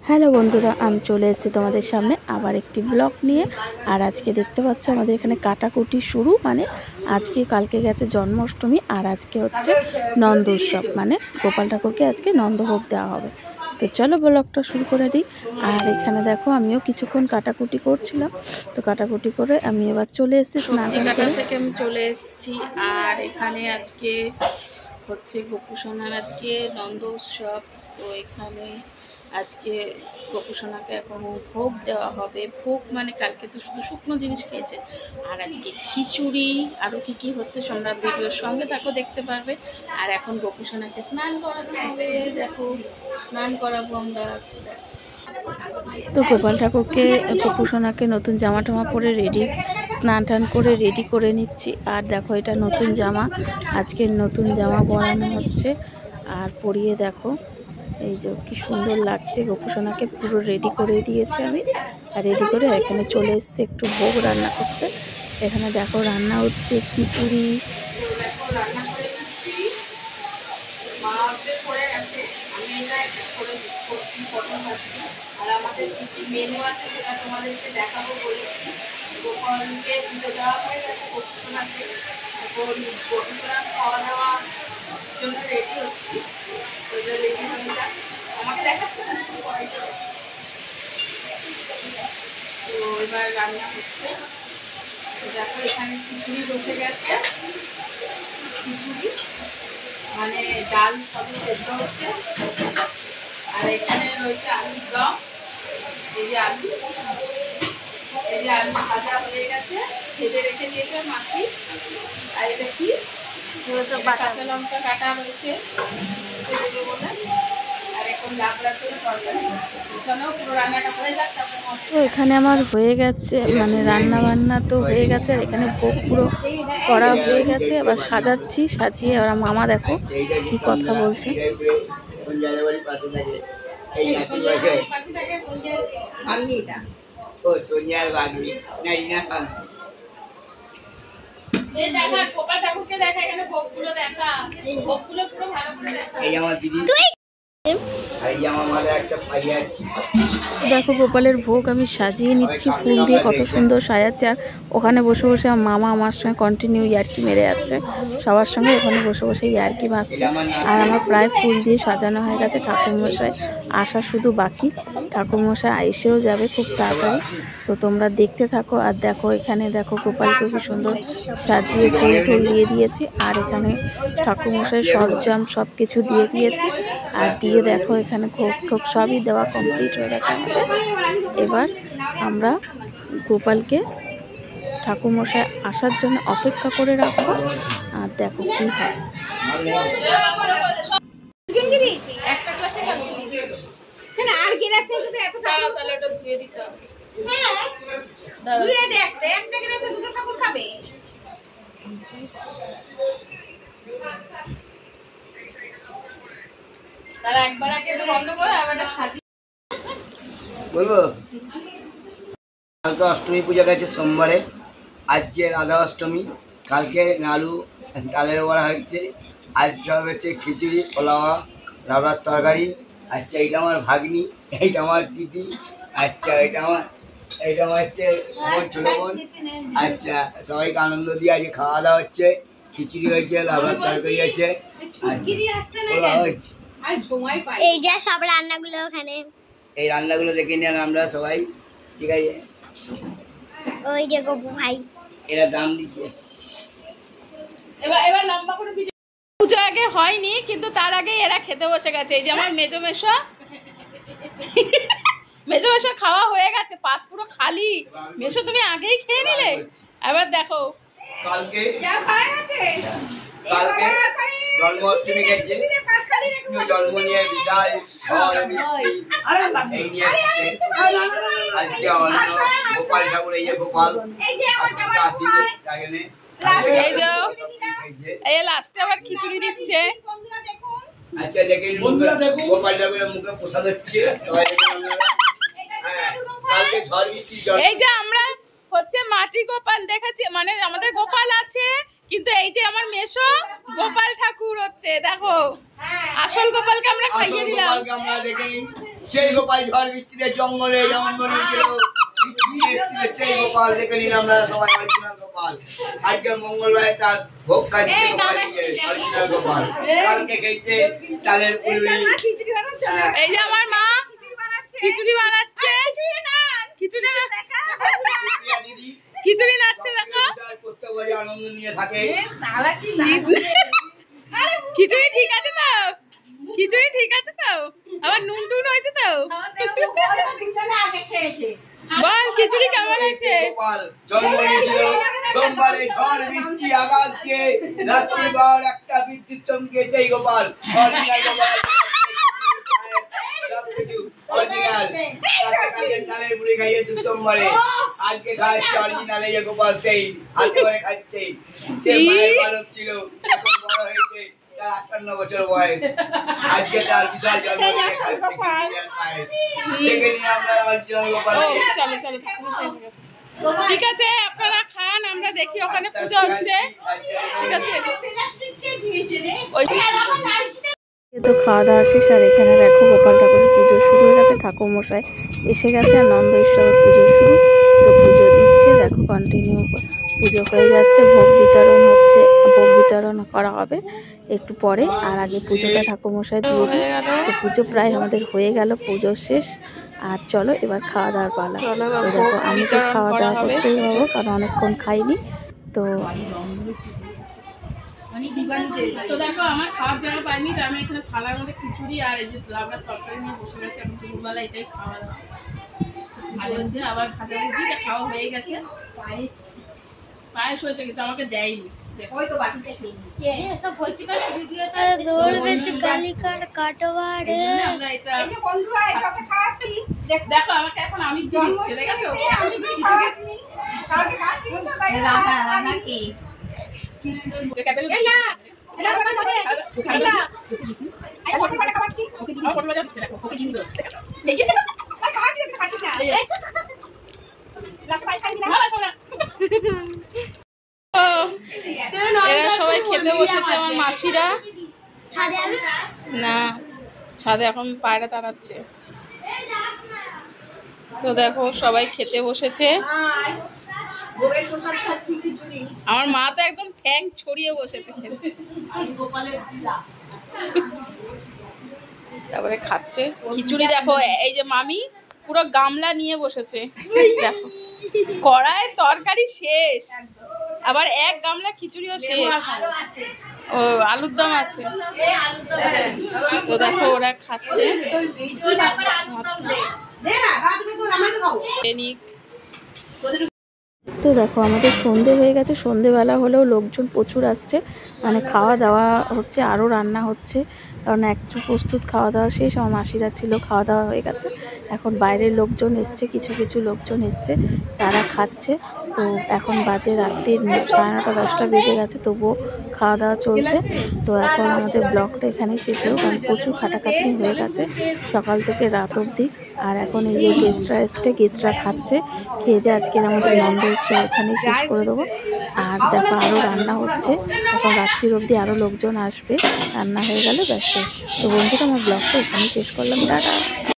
Hello বন্ধুরা, আমি চলে এসেছি তোমাদের সামনে আবার একটি ব্লগ নিয়ে। আর আজকে দেখতে পাচ্ছ আমাদের এখানে কাটাকুটি শুরু, মানে আজকে কালকে গেছে জন্মাষ্টমী আর আজকে হচ্ছে নন্দ উৎসব, মানে গোপাল ঠাকুরকে আজকে নন্দভোগ দেওয়া হবে। তো চলো ব্লগটা শুরু করে দিই। আর এখানে দেখো আমিও কিছুক্ষণ কাটাকুটি করছিলাম, তো কাটাকুটি করে আমি এবার চলে এসেছি স্নান থেকে আমি চলে এসেছি। আর এখানে আজকে হচ্ছে গোপুসোনার আজকে নন্দ উৎসব। তো এখানে আজকে গোপুসোনাকে এখন ভোগ দেওয়া হবে। ভোগ মানে কালকে তো শুধু শুকনো জিনিস খেয়েছে, আর আজকে খিচুড়ি আরও কী হচ্ছে তোমরা ভিডিওর সঙ্গে থাকো, দেখতে পারবে। আর এখন গোপুসোনাকে স্নান করাতে হবে, দেখো স্নান করাবো আমরা। তো গোপাল ঠাকুরকে গোপুসোনাকে নতুন জামা টামা পরে স্নান টান করে রেডি করে নিচ্ছি। আর দেখো এটা নতুন জামা, আজকের নতুন জামা পরানো হচ্ছে। আর পরিয়ে দেখো এই যে কি সুন্দর লাগছে। গোপুসোনাকে পুরো রেডি করে দিয়েছি আমি, আর রেডি করে এখানে চলে এসেছি একটু ভোগ রান্না করতে। এখানে দেখো রান্না হচ্ছে খিচুড়ি। আর আমাদের কি মেনু আছে সেটা তোমাদেরকে দেখাবো বলেছি। গোপালকে পুজো দেওয়া হয়ে গেছে, গোপুসোনাকে এখন গোপুসোনা খাওয়া দাওয়ার জন্য রেডি হচ্ছি। রেডি হয়ে যাক, আমাকে দেখাচ্ছে না শুরু করে। তো এবার রান্না হচ্ছে, দেখো এখানে খিচুড়ি বসে গেছে। খিচুড়ি মানে ডাল সবই সেদ্ধ হচ্ছে। আর এখানে রয়েছে আলুর দম, এই যে আলু ভাজা হয়ে গেছে, ভেজে রেখে দিয়েছে মাখি। আর এটা কি কাঁচা লঙ্কা কাটা রয়েছে বলে। আর এখন লাবড়ার জন্য তরকারি হচ্ছে। চলো পুরো রান্নাটা হয়ে যাক। তো এখানে আমার হয়ে গেছে, মানে রান্না বান্না তো হয়ে গেছে। আর এখানে ভোগ পুরো করা হয়ে গেছে, আবার সাজাচ্ছি। সাজিয়ে আর মামা দেখো কি কথা বলছে। দেখো গোপালের ভোগ আমি সাজিয়ে নিচ্ছি ফুল দিয়ে, কত সুন্দর সাজাচ্ছে। আর ওখানে বসে বসে মামা আমার সঙ্গে কন্টিনিউ ইয়ার্কি মেরে যাচ্ছে, সবার সঙ্গে ওখানে বসে বসে ইয়ার্কি মারছে। আর আমার প্রায় ফুল দিয়ে সাজানো হয়ে গেছে। ঠাকুরমশাই আসা শুধু বাকি, ঠাকুরমশাই এসেও যাবে খুব তাড়াতাড়ি। তো তোমরা দেখতে থাকো। আর দেখো এখানে দেখো গোপালকে কি সুন্দর সাজিয়ে ফুল টুল দিয়ে দিয়েছি। আর এখানে ঠাকুরমশাই সরঞ্জাম সব কিছু দিয়ে দিয়েছে। আর দিয়ে দেখো এখানে ভোগ ঠোক সবই দেওয়া কমপ্লিট হয়ে গেছে। এবার আমরা গোপালকে ঠাকুরমশাই আসার জন্য অপেক্ষা করে রাখবো। আর দেখো কি হয়। তারা একবার আগে বন্ধ করে আবার সাজিয়ে বলবো। কালকে অষ্টমী পূজা গেছে সোমবারে, আজকে রাধা অষ্টমী। কালকে নাড়ু তালের বড়া হয়েছে, আজকে হচ্ছে খিচুড়ি, পোলাও, লাবড়ার তরকারি। আচ্ছা এইটা আমার ভাগ্নি, এইটা আমার দিদি। আচ্ছা এইটা আমার হচ্ছে আমার ছোট বোন। আচ্ছা সবাইকে আনন্দ দিয়ে আজকে খাওয়া দাওয়া হচ্ছে। খিচুড়ি হয়েছে, লাবড়ার তরকারি হয়েছে, পোলাও হয়েছে। এই যে সব রান্নাগুলো ওখানে, এই রান্নাগুলো দেখে নিন আমরা সবাই, ঠিক আছে? ওই যে গপু ভাই এরা দাম দিচ্ছে। এবার লম্বা করে পুজো আগে হয়নি, কিন্তু তার আগে এরা খেতে বসে গেছে। এই যে আমার মেজো মেশো খাওয়া হয়ে গেছে, পাত পুরো খালি। মেশো তুমি আগেই খেয়ে নিলে। এবার দেখো কালকে জন্মাষ্টমী গেছে, কৃষ্ণ জন্ম নিয়ে বিশাল এই নিয়ে আসছে। আজকে অন্য গোপাল ঠাকুর, এই যে গোপাল আসিনি তাকে। এই লাস্টে আবার খিচুড়ি দিচ্ছে। আচ্ছা দেখে গোপাল ঠাকুরের মুখে প্রসাদ হচ্ছে। কালকে ঝড় বৃষ্টি, এই যে আমরা হচ্ছে মাটি গোপাল দেখেছি, মানে আমাদের গোপাল আছে, কিন্তু এই যে আমার মেশো গোপাল ঠাকুর হচ্ছে, দেখো আসল গোপালকে আমরা খাইয়ে দিলাম। আমরা দেখে সেই গোপাল ঝড় বৃষ্টিতে জঙ্গলে জঙ্গল সেই গোপাল দেখে নিলাম আমরা সবাই অরিজিনাল গোপাল। আজকে মঙ্গলবার তার ভোগ খাচ্ছে অরিজিনাল গোপাল। কালকে খেয়েছে চালের পুরি। এই যে আমার মা খিচুড়ি বানাচ্ছে, খিচুড়ি দিদি খিচুড়ি নাচছে দেখো, প্রত্যেক বাড়ি আনন্দ নিয়ে থাকে। খিচুড়ি ঠিক আছে তো, খিচুড়ি ঠিক আছে তো, আবার নুন টুন হয়েছে তো, বল খিচুড়ি কেমন হয়েছে? গোপাল জন্ম নিয়েছিল সোমবারে ঝড় বৃষ্টি আঘাত দিয়ে রাত্রিবার একটা বিদ্যুৎ চমকে সেই গোপাল অরিজিনাল গোপাল চালের পুরি খাইয়েছে সোমবারে, আজকে খাচ্ছে অরিজিনাল এই গোপাল সেই হাতে করে খাচ্ছে। সে মায়ের বালক ছিল, এখন বড় হয়েছে, তার 58 বছর বয়স। আজকে তার বিশাল জন্মদিনে খাচ্ছে দেখে নিয়ে আমরা অরিজিনাল গোপাল। চলো চলো ঠিক আছে, আপনারা খান, আমরা দেখি ওখানে পুজো হচ্ছে। ঠিক আছে, তো খাওয়া দাওয়া শেষ। আর এখানে দেখো গোপাল ঠাকুরের পুজো শুরু হয়ে গেছে, ঠাকুর মশাই এসে গেছে, আর নন্দ ঈশ্বরের পুজো শুরু। তো পুজো দিচ্ছে দেখো, কন্টিনিউ পুজো হয়ে যাচ্ছে, ভোগ বিতরণ হচ্ছে, ভোগ বিতরণ করা হবে একটু পরে। আর আগে পুজোটা ঠাকুর মশাই দিয়ে দিই। তো পুজো প্রায় আমাদের হয়ে গেল, পুজো শেষ। আর চলো এবার খাওয়া দাওয়ার পালা। দেখো আমি তো খাওয়া দাওয়া করতেই হবো, কারণ অনেকক্ষণ খাইনি। তো দেখো আমার খাওয়ার জায়গা পাইনি, তো আমি এখানে থালার মধ্যে খিচুড়ি আর এই যে লাবড়ার তরকারি নিয়ে বসে গেছি। আমি দুপুরবেলা এটাই খাওয়া দাওয়া হচ্ছে। আবার ভাজাভুজিটা খাওয়া হয়ে গেছে, পায়েস হয়েছে কিন্তু আমাকে দেয়নি। দেখো আমাকে এখন আমি দিচ্ছি, দেখেছো? এরা সবাই খেতে বসেছে, আমার মাসিরা না ছাদে এখন পায়রা তাড়াচ্ছে। তো দেখো সবাই খেতে বসেছে, আমার মা তো একদম ঠ্যাং ছড়িয়ে বসেছে খেতে। তারপরে খাচ্ছে খিচুড়ি। দেখো এই যে মামি পুরো গামলা নিয়ে বসেছে, দেখো কড়ায় তরকারি শেষ, আবার এক গামলা খিচুড়িও শেষ, ও আলুর দম আছে। তো দেখো ওরা খাচ্ছে। তো দেখো আমাদের সন্ধে হয়ে গেছে, সন্ধেবেলা হলেও লোকজন প্রচুর আসছে, মানে খাওয়া দাওয়া হচ্ছে, আরও রান্না হচ্ছে, কারণ একটু প্রস্তুত খাওয়া দাওয়া শেষ। আমার মাসিরা ছিল, খাওয়া দাওয়া হয়ে গেছে, এখন বাইরের লোকজন এসছে, কিছু কিছু লোকজন এসছে, তারা খাচ্ছে। তো এখন বাজে রাত্রির 9:30 10টা বেজে গেছে, তবুও খাওয়া দাওয়া চলছে। তো এখন আমাদের ব্লগটা এখানেই শেষ হলো, কারণ প্রচুর খাটাখাটনি হয়ে গেছে সকাল থেকে রাত অবধি। আর এখন এই যে গেস্টরা খাচ্ছে, খেয়ে দিয়ে আজকের আমাদের নন্দ উৎসব এখানেই শেষ করে দেবো। আর দেখো আরও রান্না হচ্ছে, এখন রাত্রির অবধি আরও লোকজন আসবে, রান্না হয়ে গেলে ব্যাস শেষ। তো বন্ধুরা আমার ব্লগটা এখানেই শেষ করলাম, টাটা।